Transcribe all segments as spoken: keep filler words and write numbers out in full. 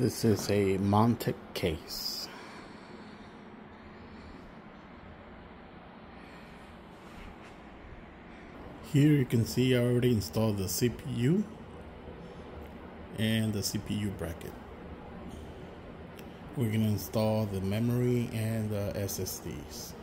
This is a Montech case. Here you can see I already installed the C P U and the C P U bracket. We're going to install the memory and the S S Ds.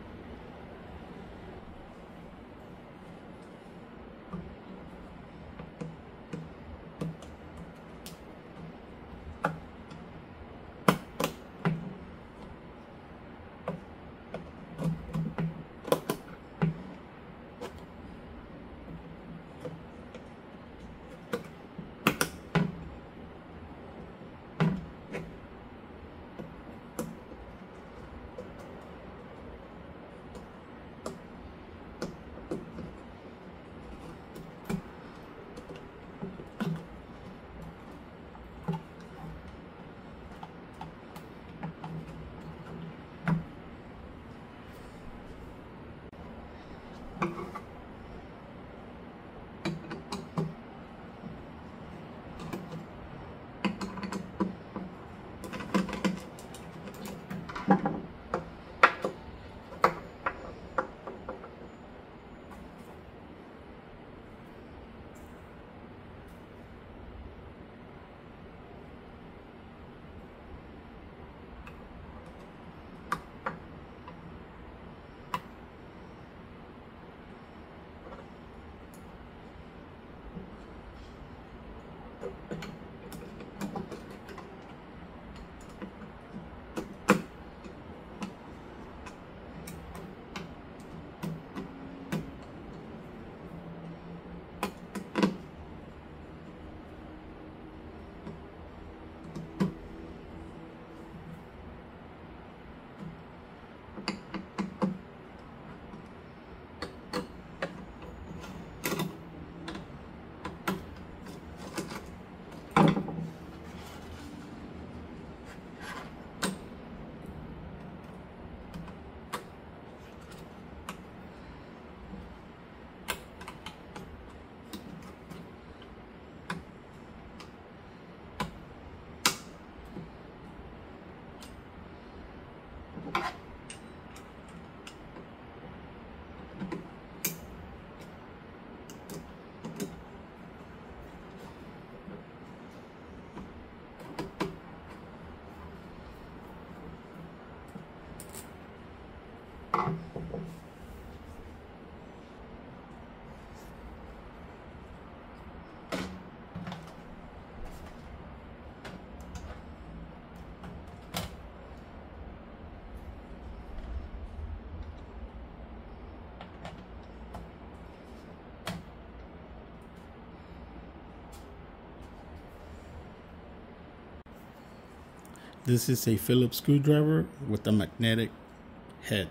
This is a Phillips screwdriver with a magnetic head.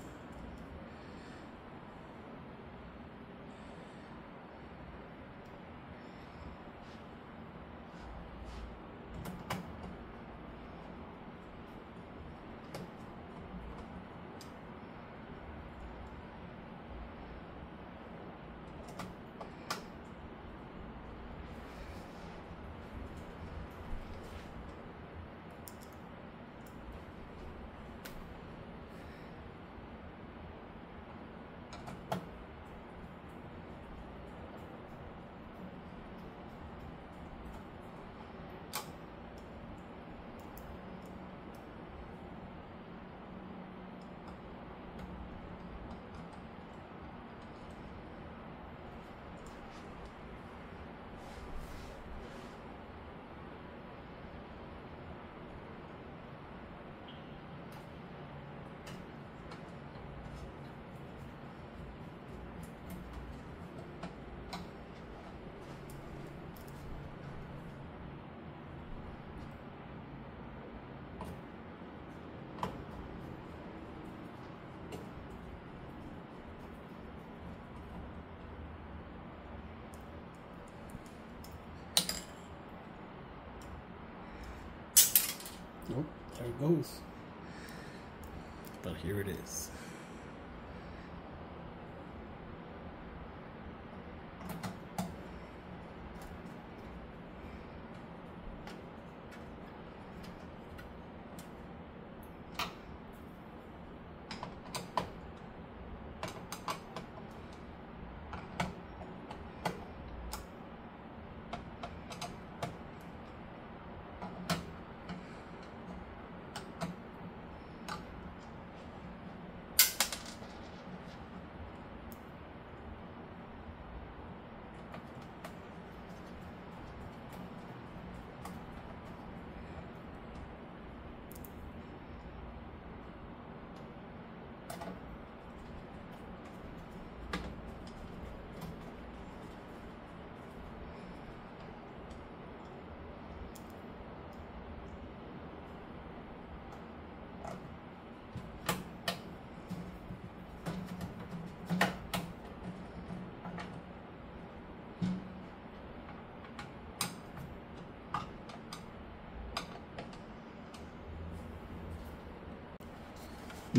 Nope, there it goes. But here it is.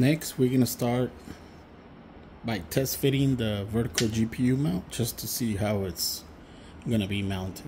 Next, we're gonna start by test fitting the vertical G P U mount just to see how it's gonna be mounted.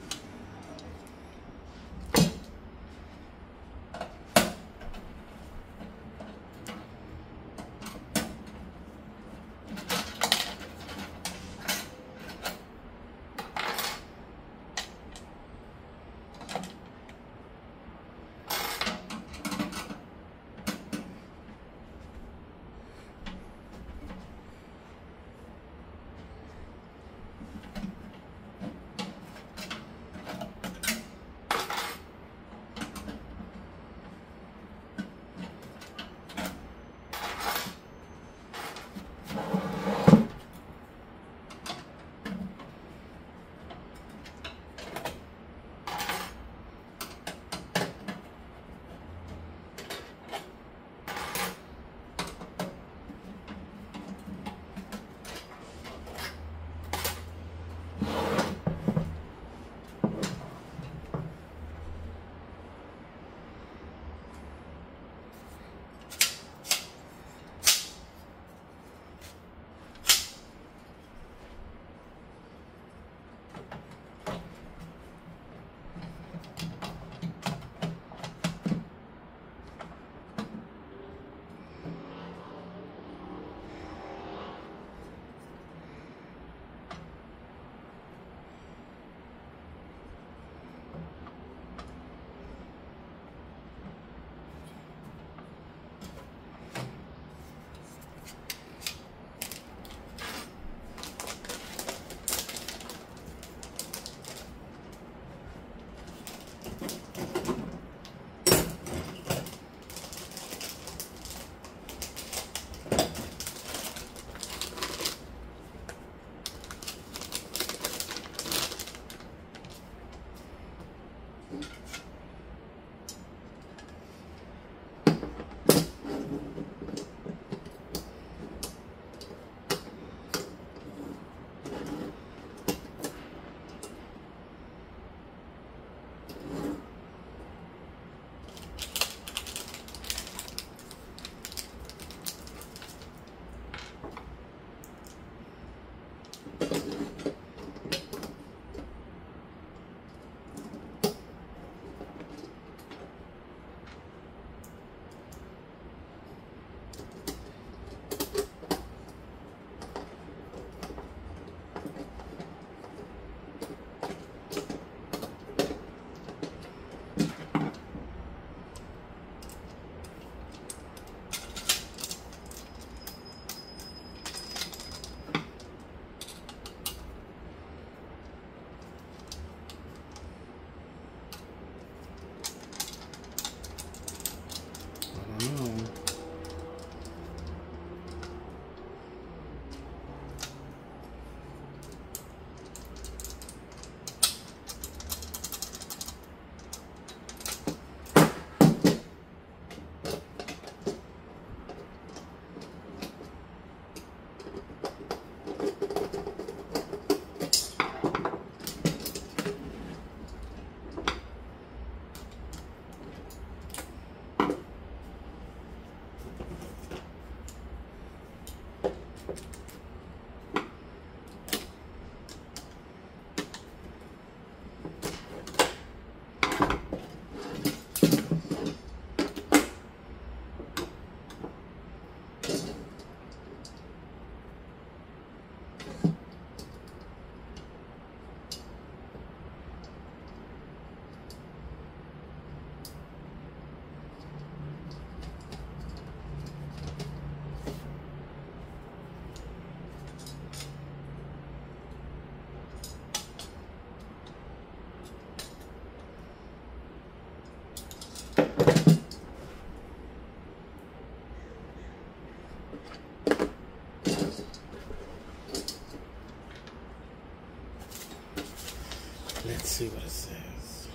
Let's see what it says.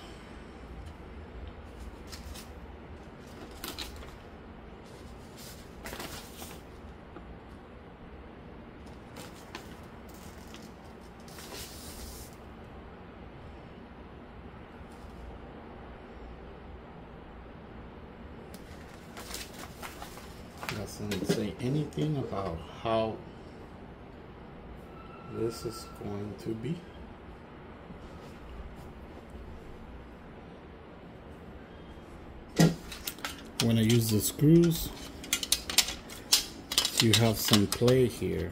doesn't say anything about how this is going to be. When I use the screws, you have some play here.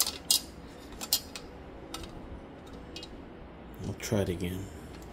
I'll try it again.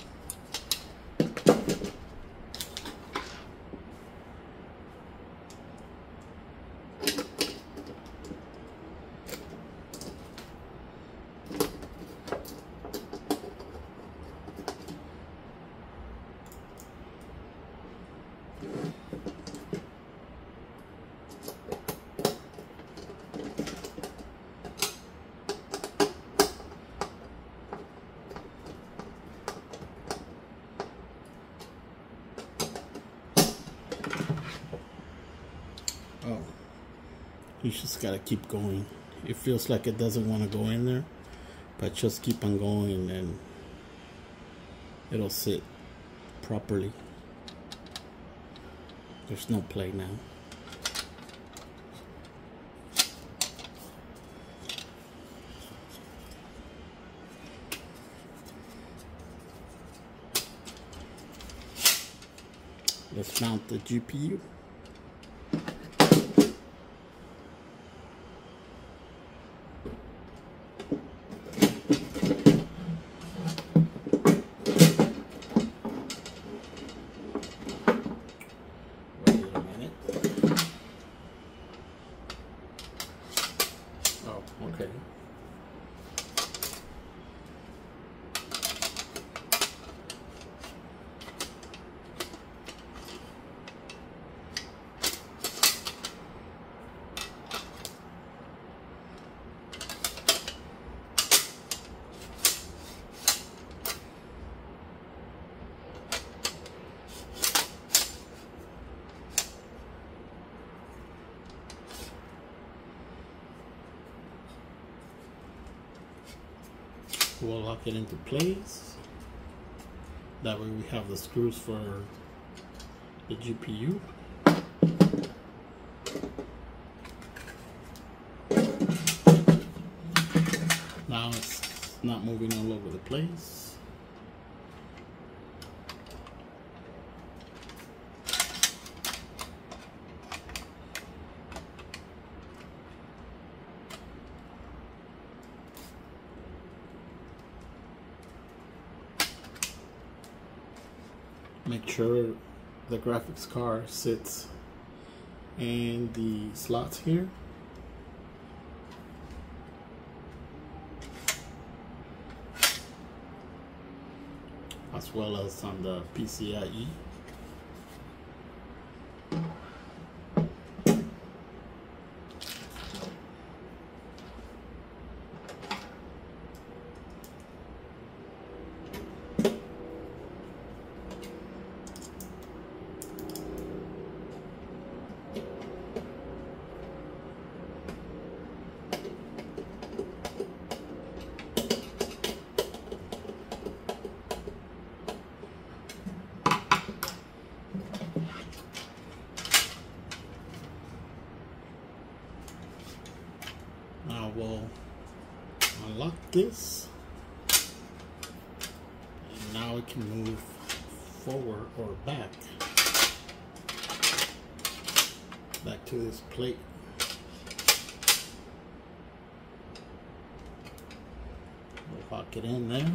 Oh, you just gotta keep going. It feels like it doesn't want to go in there, but just keep on going and it'll sit properly. There's no play now. Let's mount the G P U. Okay. We'll lock it into place. That way we have the screws for the G P U. Now it's not moving all over the place. Make sure the graphics card sits in the slots here. As well as on the P C I E. Now we'll unlock this, and now it can move forward or back, back to this plate. We'll lock it in there.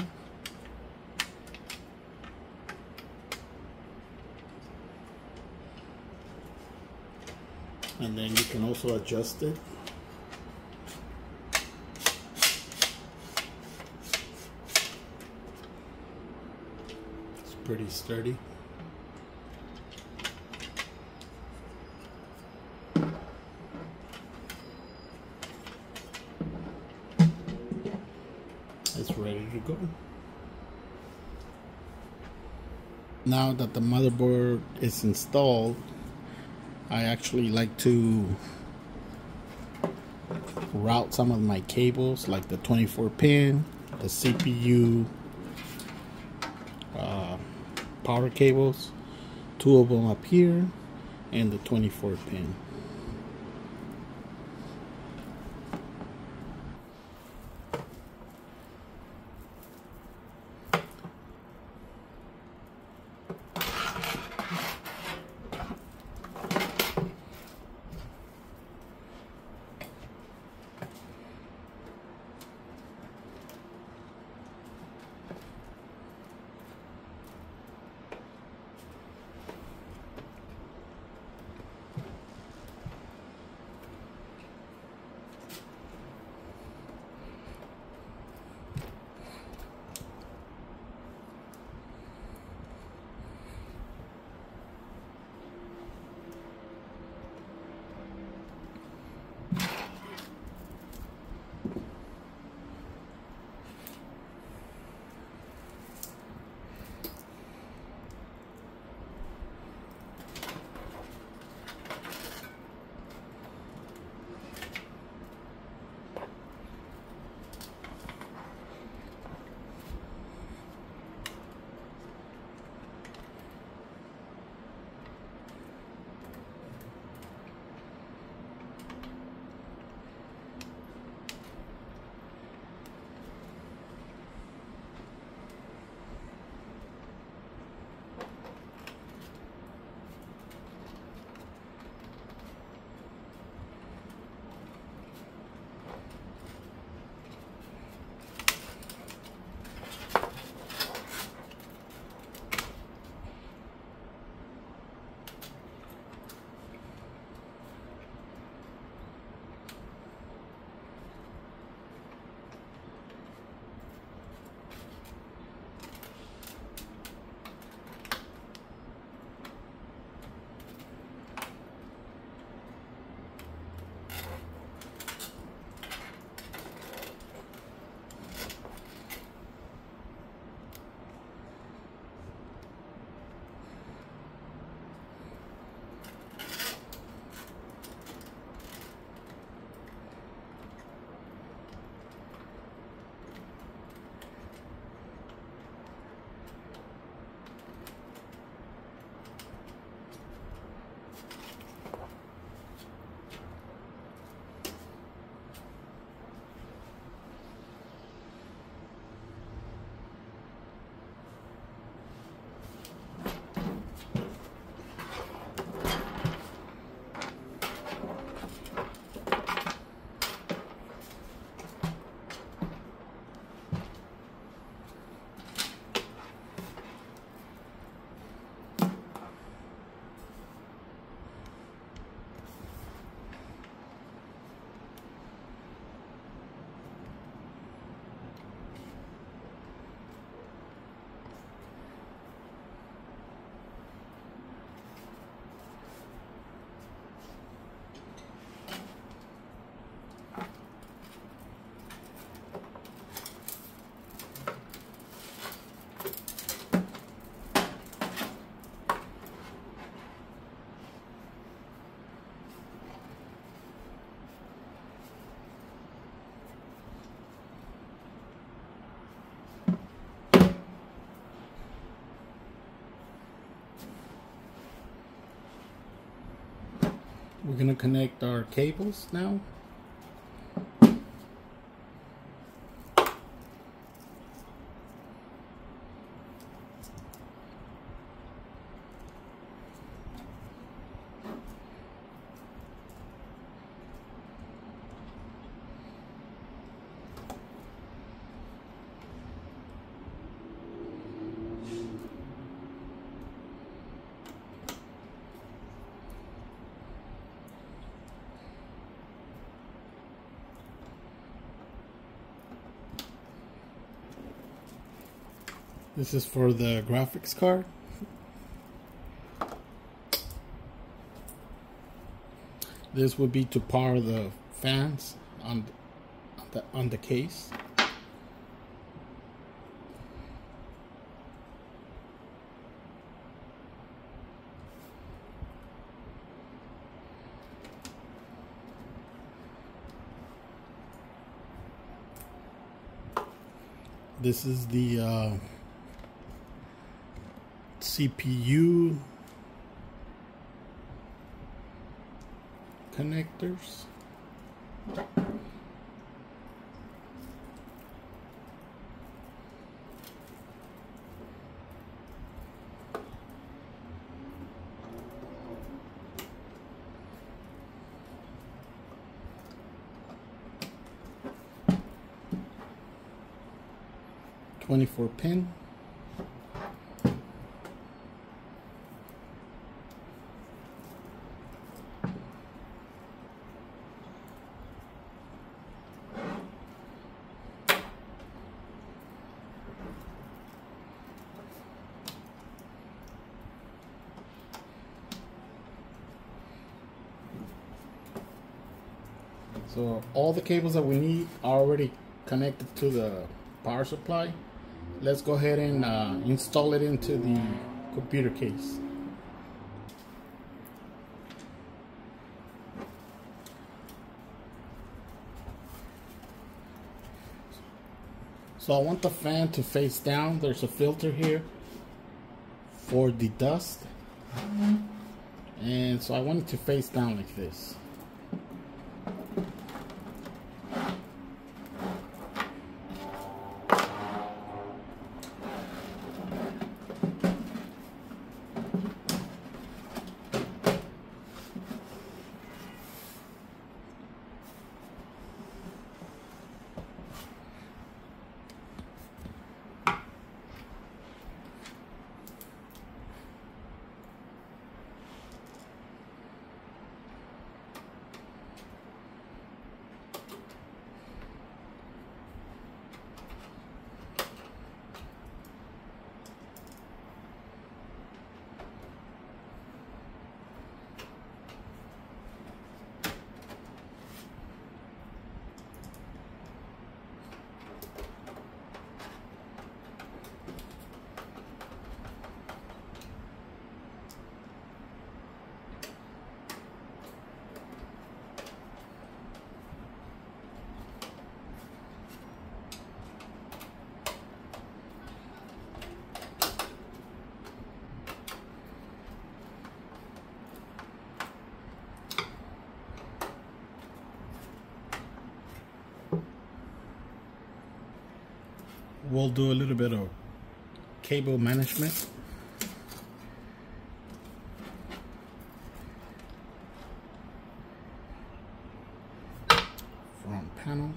And then you can also adjust it. Pretty sturdy. It's ready to go. Now that the motherboard is installed, I actually like to route some of my cables, like the twenty-four pin, the C P U, uh, power cables, two of them up here, and the twenty-four pin. We're gonna connect our cables now. This is for the graphics card. This would be to power the fans on the, on the case. This is the uh, C P U connectors. twenty-four pin. So all the cables that we need are already connected to the power supply. Let's go ahead and uh, install it into the computer case. So I want the fan to face down. There's a filter here for the dust. And so I want it to face down like this. We'll do a little bit of cable management. Front panel.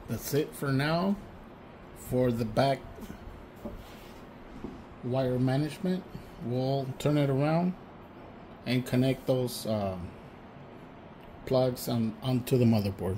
That's it for now for the back wire management. We'll turn it around and connect those uh, plugs on, onto the motherboard.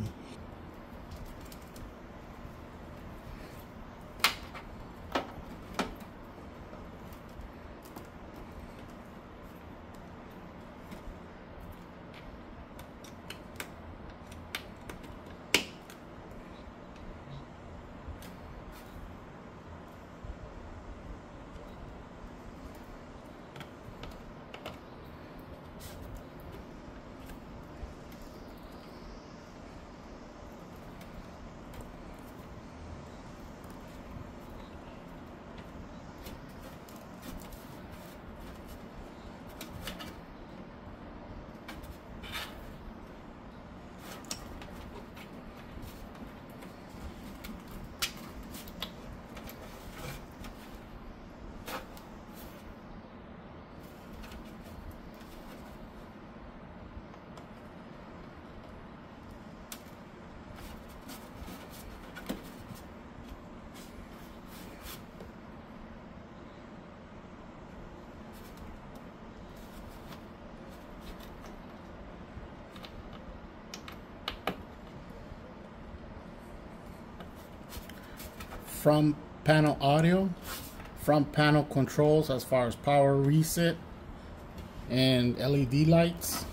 Front panel audio, front panel controls as far as power reset and L E D lights,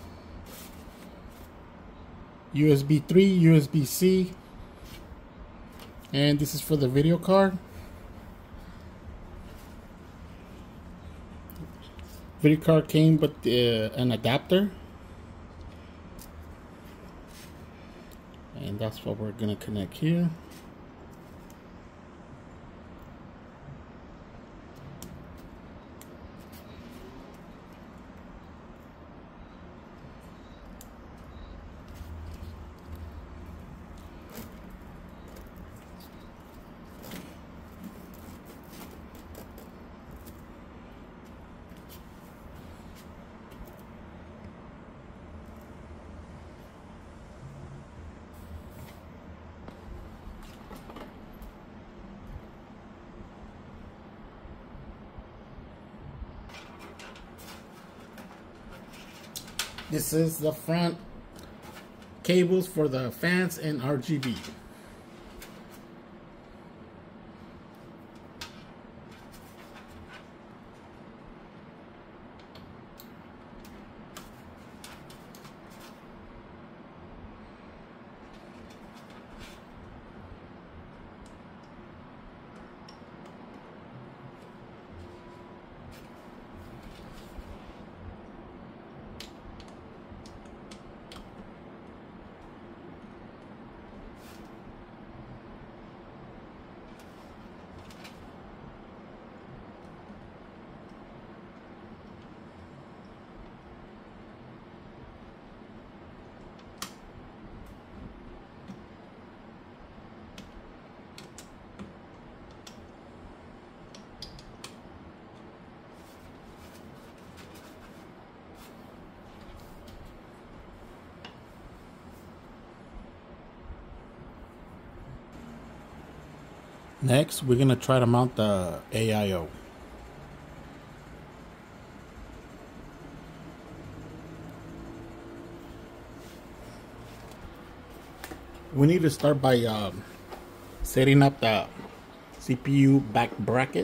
U S B three, U S B C, and this is for the video card. Video card came with uh, an adapter, and that's what we're gonna connect here. This is the front cables for the fans and R G B. Next, we're going to try to mount the A I O. We need to start by um, setting up the C P U back bracket.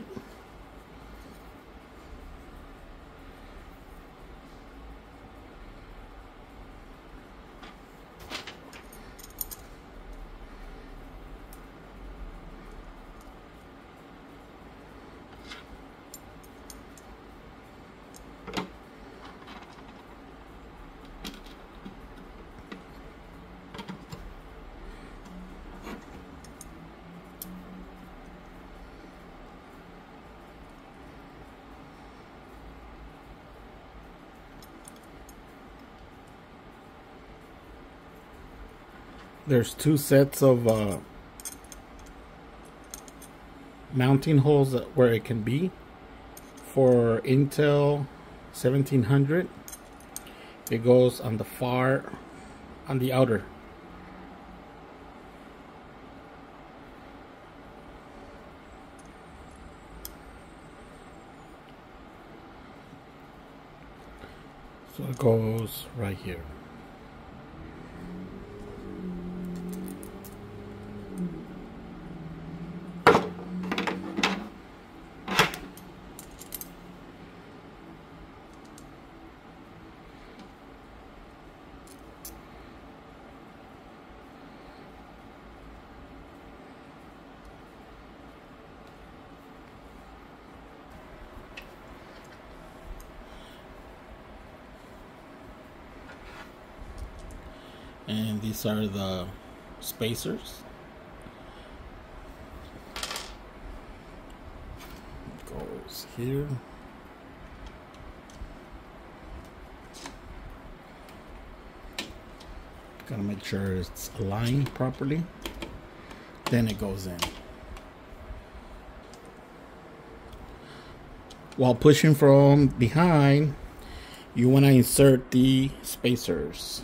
There's two sets of uh, mounting holes where it can be. For Intel seventeen hundred, it goes on the far, on the outer. So it goes right here. And these are the spacers. It goes here. Gotta make sure it's aligned properly. Then it goes in. While pushing from behind, you want to insert the spacers.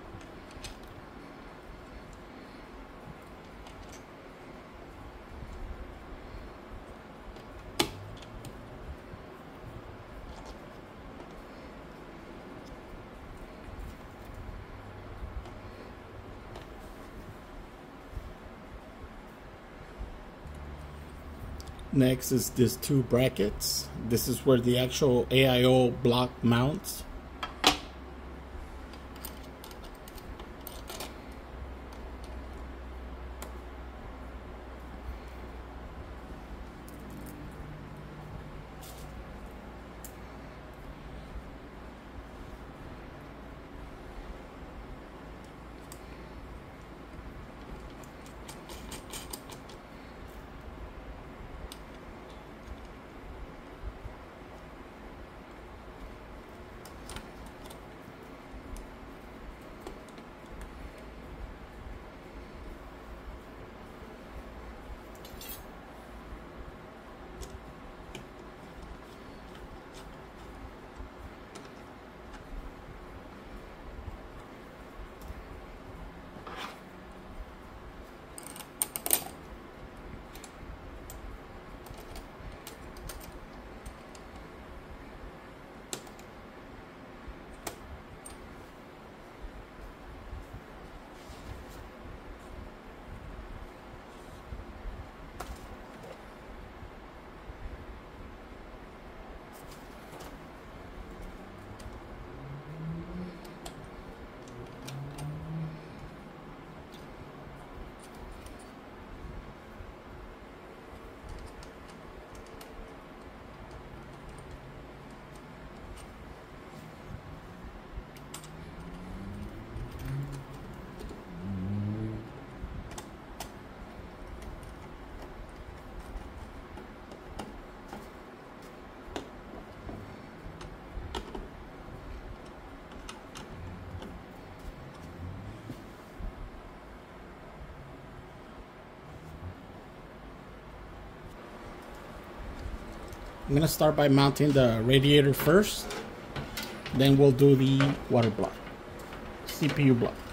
Next is this two brackets. This is where the actual A I O block mounts. I'm gonna start by mounting the radiator first, then we'll do the water block, C P U block.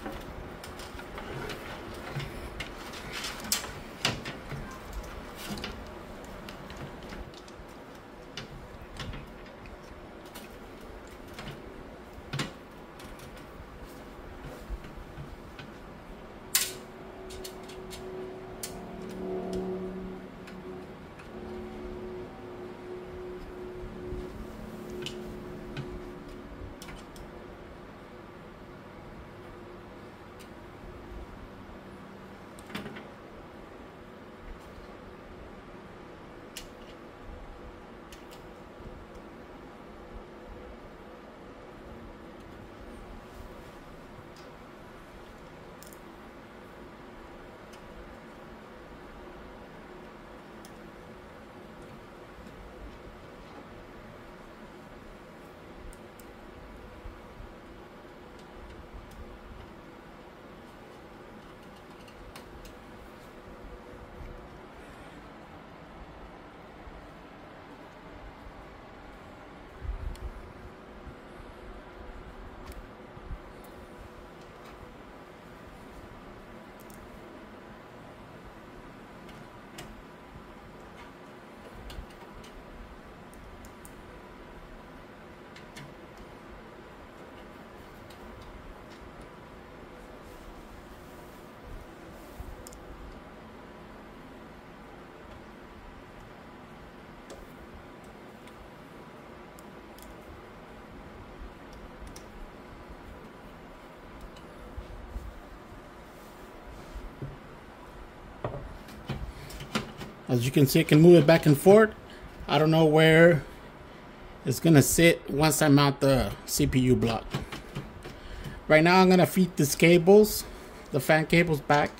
As you can see, I can move it back and forth. I don't know where it's gonna sit once I mount the C P U block. Right now I'm gonna feed these cables, the fan cables, back.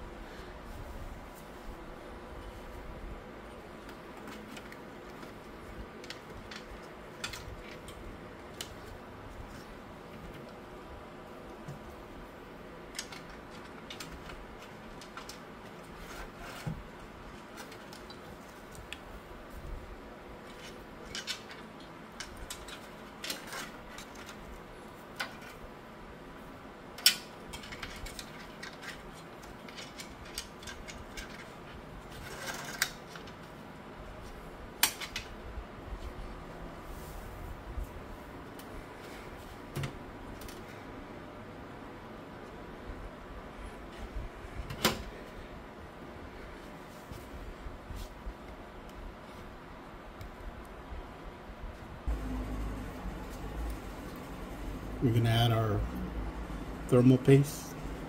We're gonna add our thermal paste.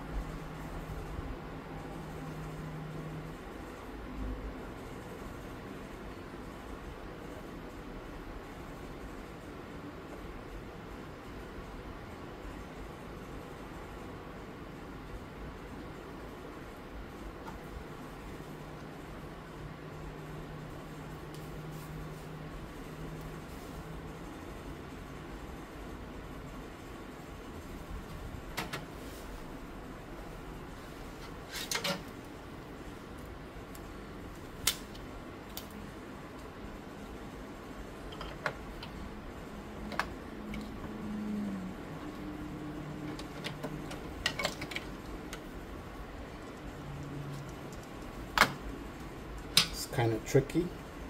Kind of tricky.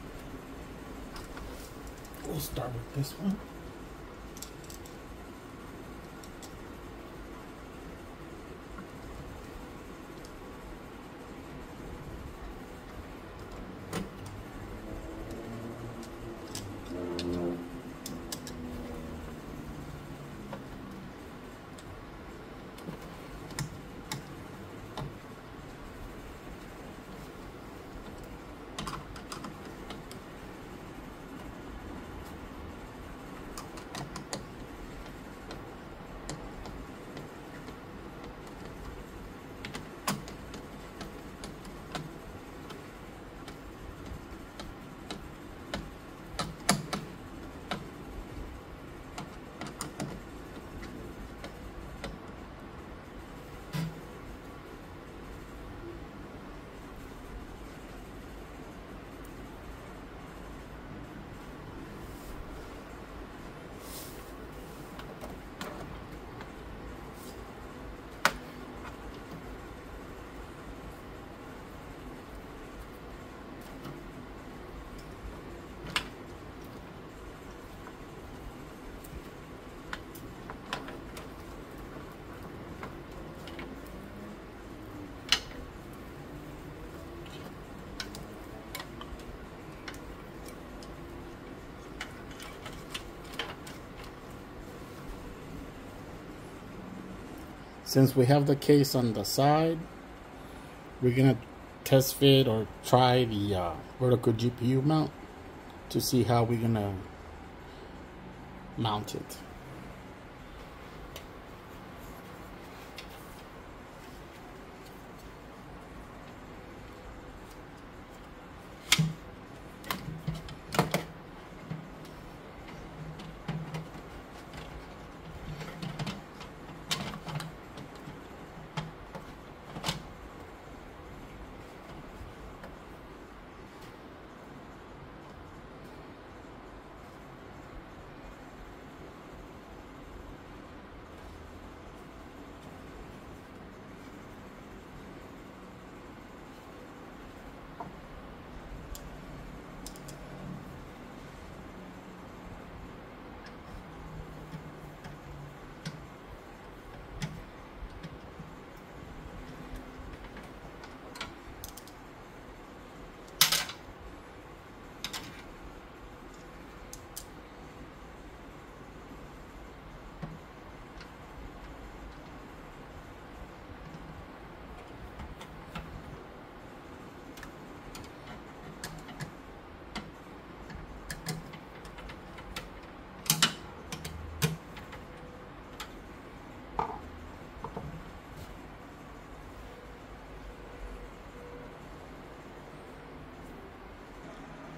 We'll start with this one. Since we have the case on the side, we're gonna test fit or try the uh, vertical G P U mount to see how we're gonna mount it.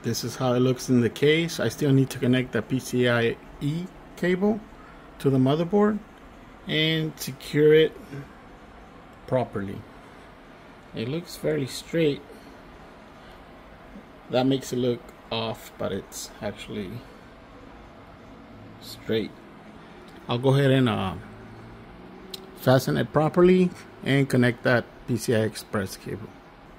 This is how it looks in the case. I still need to connect the P C I E cable to the motherboard and secure it properly. It looks fairly straight. That makes it look off, but it's actually straight. I'll go ahead and uh, fasten it properly and connect that P C I Express cable.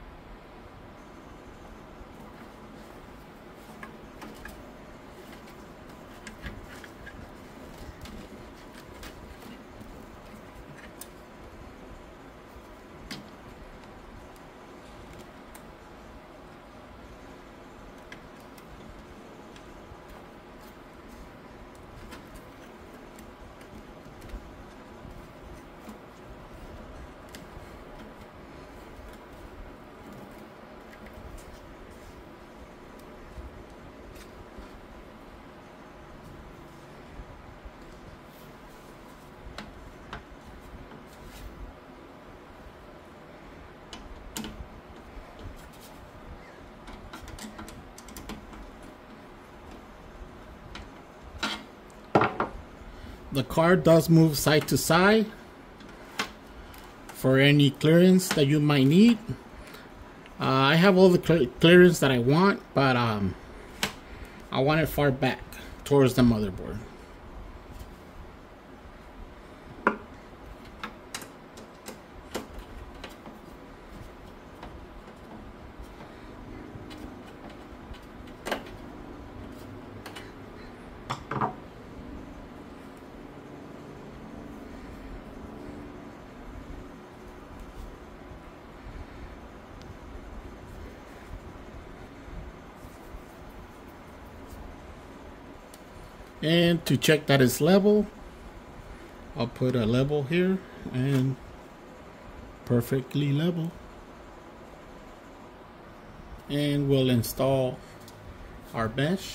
The card does move side to side for any clearance that you might need. Uh, I have all the cl clearance that I want, but um, I want it far back towards the motherboard. And to check that it's level, I'll put a level here, and perfectly level. And we'll install our mesh.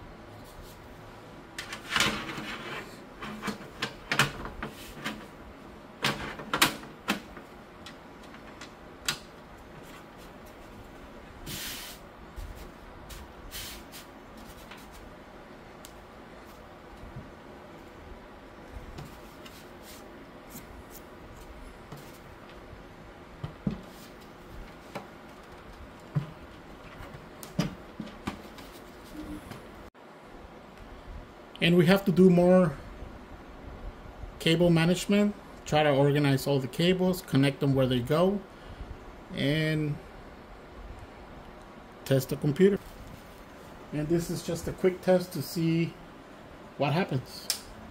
And we have to do more cable management. Try to organize all the cables, connect them where they go, and test the computer. And this is just a quick test to see what happens.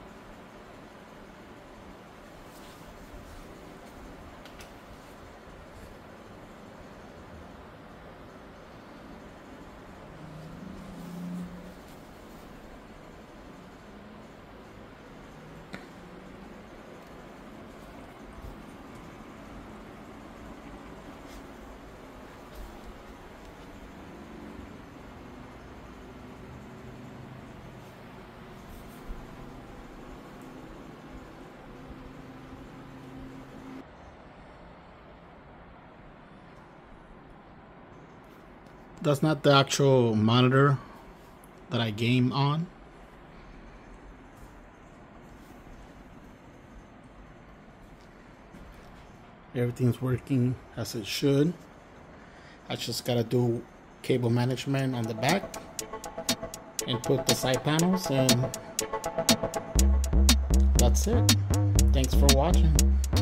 That's not the actual monitor that I game on. Everything's working as it should. I just gotta do cable management on the back and put the side panels, and that's it. Thanks for watching.